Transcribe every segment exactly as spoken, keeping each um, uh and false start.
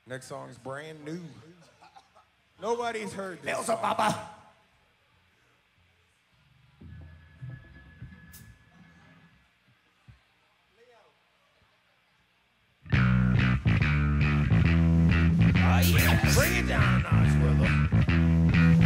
Next song's brand new. Nobody's heard this Bells song. up, Papa. Oh yeah, bring it down a notch, Willow.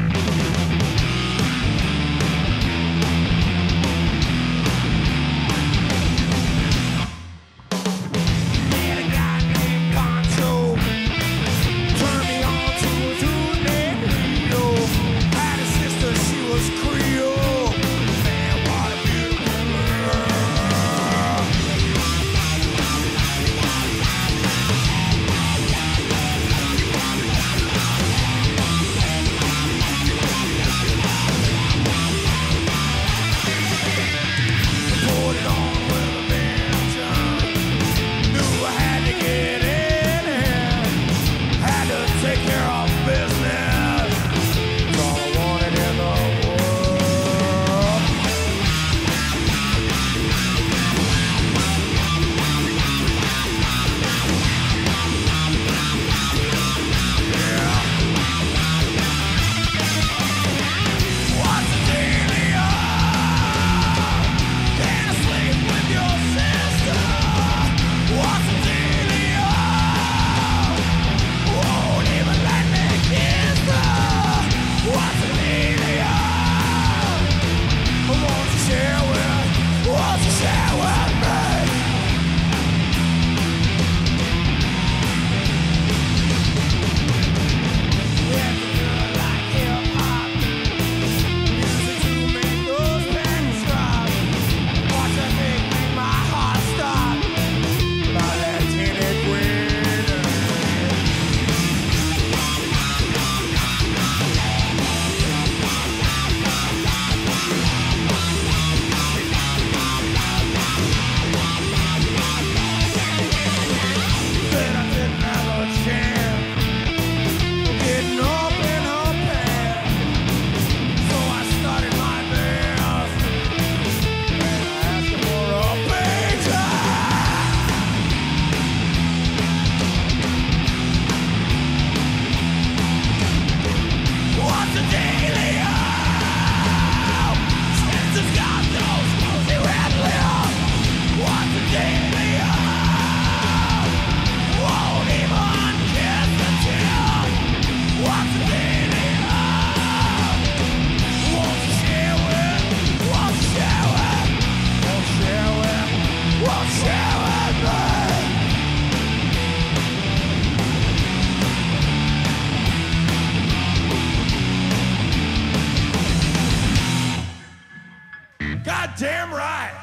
Damn right.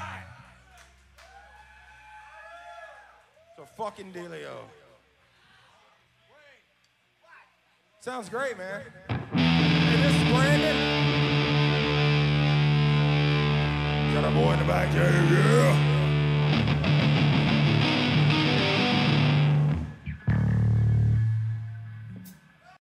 So fucking dealio. Sounds great, man. Hey, this is Brandon. Got a boy in the back there, yeah.